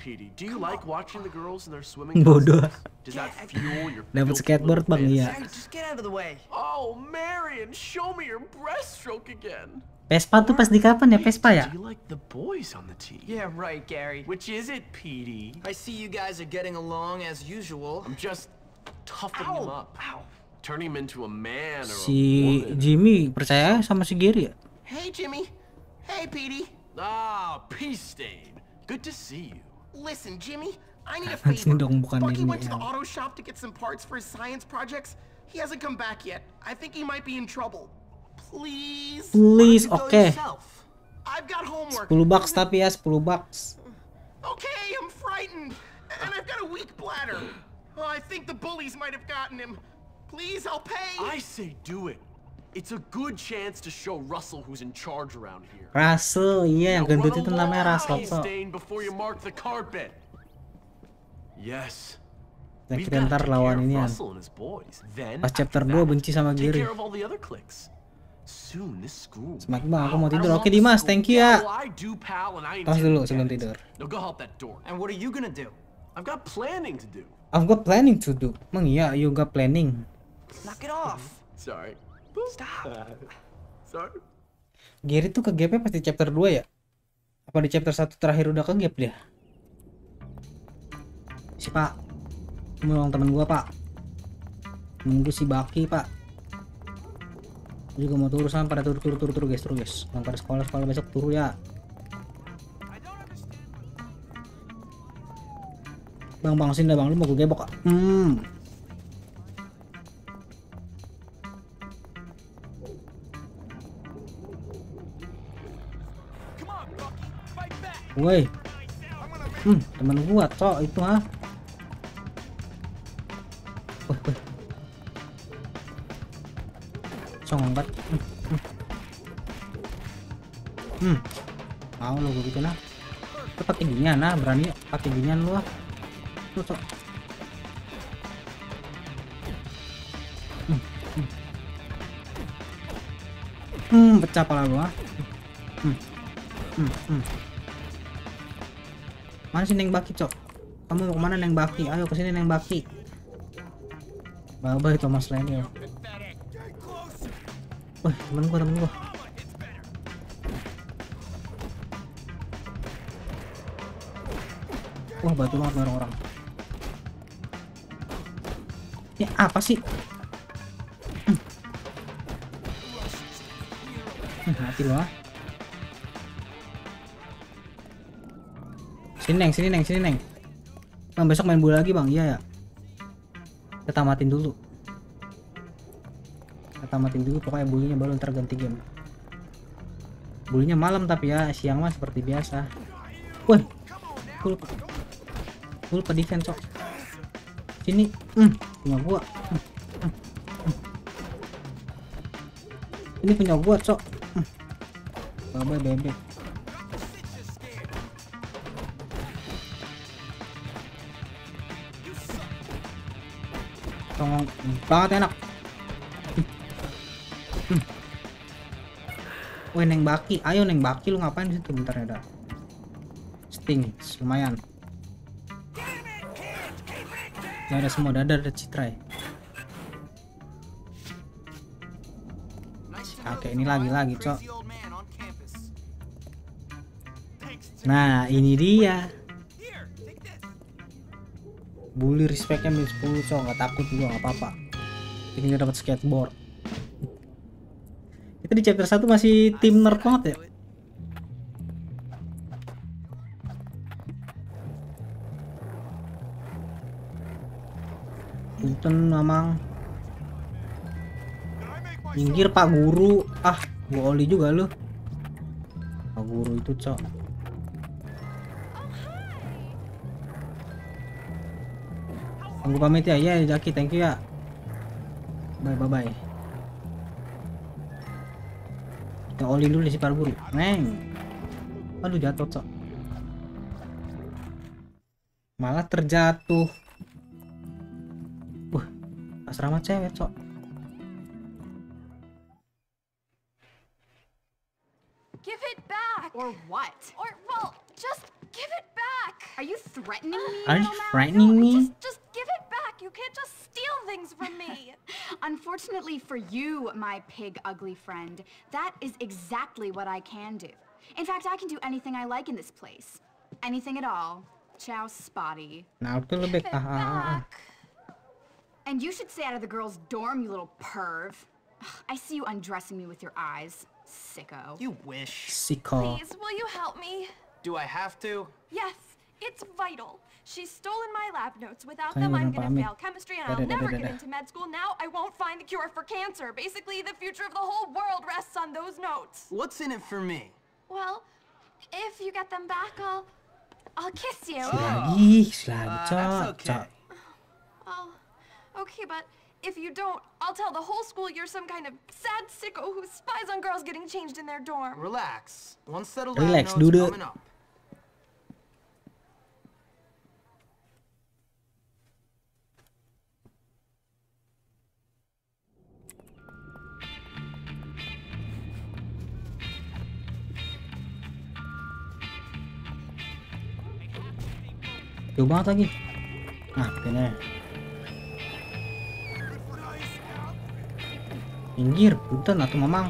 Bodoh. Dapat skateboard Bang, iya. Oh, Marion, show me your breaststroke again. Vespa tuh pas di kapan ya? Vespa ya? Yeah, right, Gary. Which is it, Petey? I see you guys are getting along as usual. I'm just toughening him up. Turning him into a man or a si woman. Jimmy percaya sama si Gary ya? Hey, Jimmy. Hey, Petey. Peace Stain. Good to see you. Listen, Jimmy, I need a favor. Bucky went to the ya. auto shop to get some parts for his science projects. He hasn't come back yet. I think he might be in trouble. Please. Oke. I've got homework. 10 bucks tapi ya, 10 bucks. Okay, I'm frightened. And I've got a weak bladder. Oh, I think the bullies might have gotten him. Please, I'll pay. I say do it. It's a good chance to show Russell who's in charge around here. Russell, iya yang gendut itu namanya Russell. Before you mark the carpet. Yes. Nah, kita ntar lawan ini ya. Pas chapter 2 benci sama Gary. Semakin Bang, aku mau tidur. Oke Dimas, thank you ya. Tos dulu sebelum tidur. And what are you gonna do? I've got planning to do. Emang iya, you got planning. Knock it off. Sorry. Stop. Sorry. Gary tuh ke gap pas di chapter 2 ya? Apa di chapter 1 terakhir udah ke gap dia? Si Pak, tolong temen gua Pak. Nunggu si Baki Pak. Juga mau turusan pada tur guys. Yang pada sekolah besok turu ya. Bang sini dah Bang, lu mau gue gebok Kak? Woi. Temen gua cok itu ha. Woi. Songong banget. Mau lu gitu nah. Lu pakai ginian nah, berani pakai ginian lu ah. Lu cok. Pecah pala lu ah. Mana sih Neng Baki cok? Kamu mau kemana Neng Baki? Ayo kesini Neng Baki. Bye-bye Thomas Lenny. Wah, temen gua. Wah, batu banget orang-orang. Ini apa sih? Mati lo ah. Sini neng. Bang, besok main bola lagi bang, iya ya. Kita tamatin dulu pokoknya bulinya baru ntar ganti game. Bulinya malam tapi ya siang mah seperti biasa. Woi, gue lupa defense cok. Sini, punya gua. Ini punya gua cok. Bye bebek. Tolong banget enak. Woi Neng Baki, ayo Neng Baki lu ngapain di situ? Bentar ya dah. Sting, lumayan. Ya ada semua, ada Citra ya. Oke, ini lagi cok. Nah ini dia. Bully respectnya min 10 cok, nggak takut juga nggak apa-apa. Ini nggak dapat skateboard. Kita di chapter 1 masih tim nerd banget ya. Punten mamang. Minggir Pak Guru. Ah, gua oli juga lu. Pak Guru itu cok. Aku pamit ya, Jaki, thank you ya. Bye. Kita oli dulu si Pak Guru. Neng. Aduh jatuh cok. Malah terjatuh. Asrama cewek cok. Give it back. Or what? Or, well, just give it back. Are you threatening me? Are you threatening me? Just give it back. You can't just steal things from me. Unfortunately for you, my pig ugly friend, that is exactly what I can do. In fact, I can do anything I like in this place. Anything at all. Ciao, Spotty. Nah, itu lebih And you should stay out of the girls' dorm, you little perv. I see you undressing me with your eyes. Sicko. You wish. Sicko. Please, will you help me? Do I have to? Yes, it's vital. She's stolen my lab notes. Without them, I'm gonna fail chemistry and I'll never get into med school. Now I won't find the cure for cancer. Basically, the future of the whole world rests on those notes. What's in it for me? Well, if you get them back, I'll kiss you. Lagi, that's okay. Oh, okay, but if you don't, I'll tell the whole school you're some kind of sad sicko who spies on girls getting changed in their dorm. Relax. One set of Relax, lab notes coming up. Jauh banget lagi. Nah, bener. Pinggir, punten atau mamang.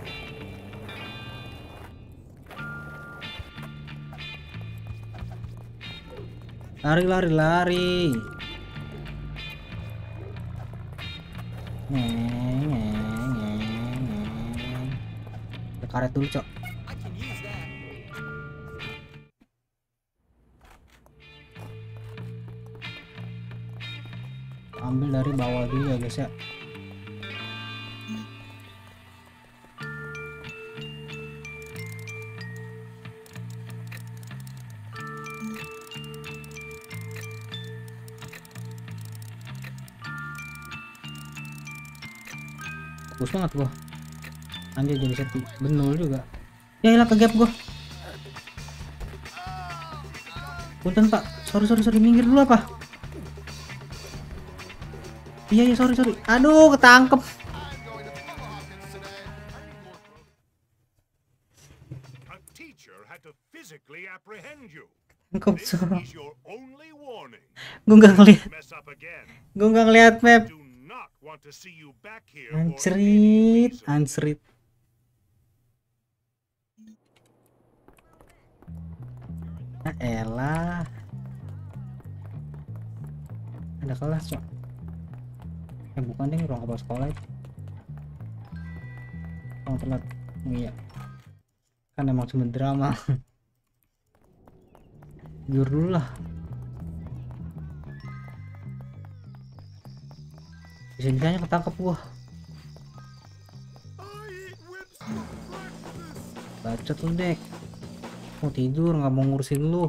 Lari. Karet dulu, cok. Ambil dari bawah dulu ya guys ya. Fokus banget gua. Anjir jadi seti. Benul juga. Ya elah ke gap gua. Punten pak. Sorry minggir dulu apa? Iya sorry. Aduh ketangkep. Tangkep Gue nggak ngeliat map. want to see you back here. Anjrit. Ah elah. Ada kelas, Cok. Bukan deh, ruang kepala sekolah itu. Oh, telat. Oh, iya. Kan emang cuma drama. Jujur dulu lah. Bisa-bisanya ketangkep gua. Bacot lu, Dek. Mau tidur, nggak mau ngurusin lu.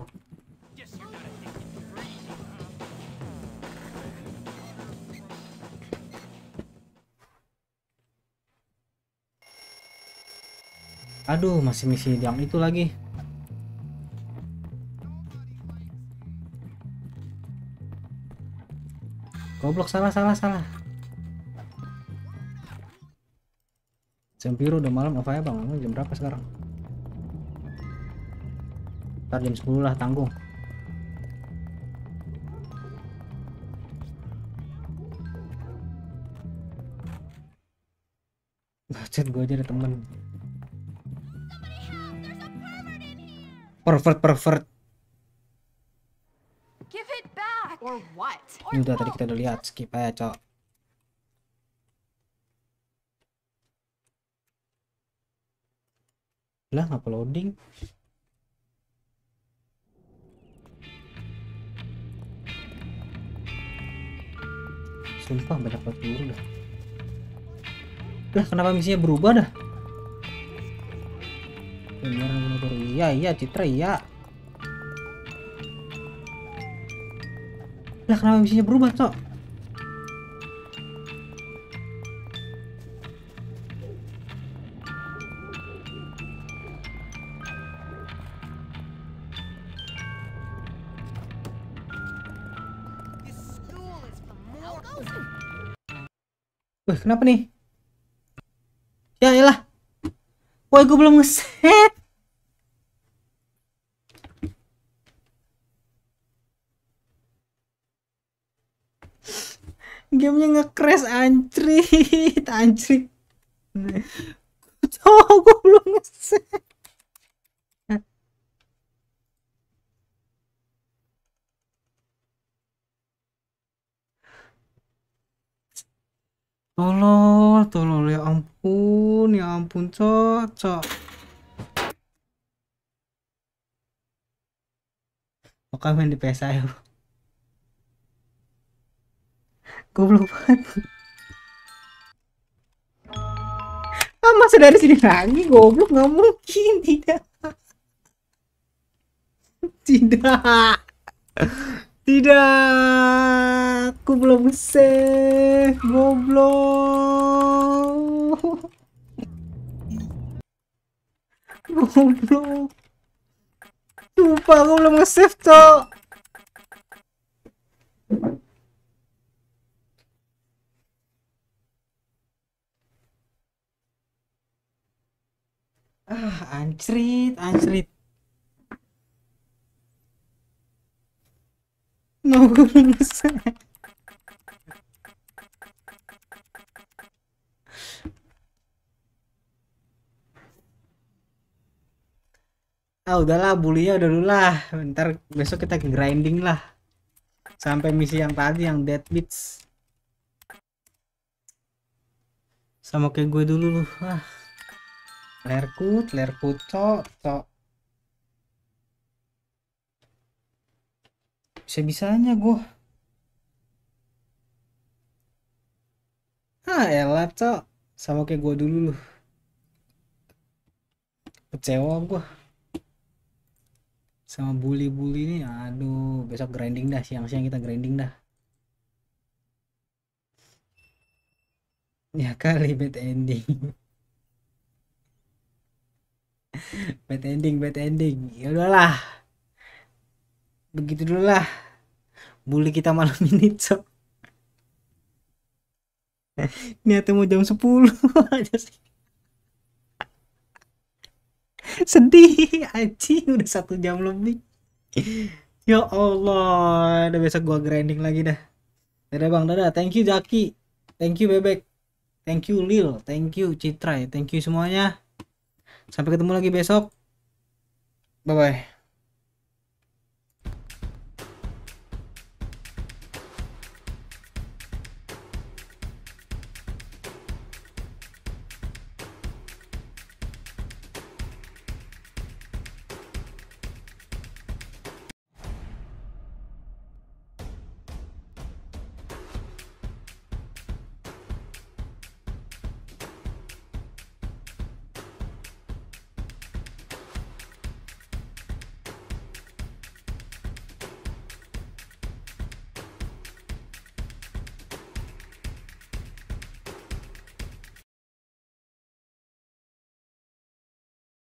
Aduh, masih misi yang itu lagi. Goblok, salah. Jam biru udah malam, apa ya bang? Jam berapa sekarang? Ntar jam 10 lah, tanggung. Bacet, gue aja ada temen. Pervert. Give it back. Or what? Ini udah tadi kita udah lihat, skip aja, Cok. Lah, ngapa loading? Sumpah banyak banget peluru dah. Lah, kenapa misinya berubah dah? Iya, Citra, iya. Lah, kenapa misinya berubah, Cok? Wih, kenapa nih? Ya elah. Woi, gue belum ngeset. Gamenya nge-crash, anjrit. Cowok, gue belum ngeset. Tolol, ya ampun, cok. Oke, main di PS saya. Goblok banget. Masa dari sini lagi, goblok, nggak mungkin, tidak. Aku belum save, goblok. Sumpah aku belum nge-save, Cok. Anjrit. No, gue belum nge-save. Udahlah, bulinya udah dulu lah. Ntar besok kita grinding lah sampai misi yang tadi, yang dead beats. Sama kayak gue dulu loh. Lerkut, cok. Bisa-bisanya gue. Elah, cok. Sama kayak gue dulu loh. Kecewa gue sama bully nih. Aduh, besok grinding dah, siang-siang kita grinding dah. Ya kali bad ending. bad ending. Ya udahlah, begitu dulu lah bully kita malam ini, cok. Niatnya mau jam 10 aja sih. Sedih anjing, udah 1 jam lebih. Ya Allah, udah besok gua grinding lagi dah. Dadah bang, dadah. Thank you Jaki. thank you Bebek, thank you Lil, thank you Citrai, thank you semuanya. Sampai ketemu lagi besok. Bye bye.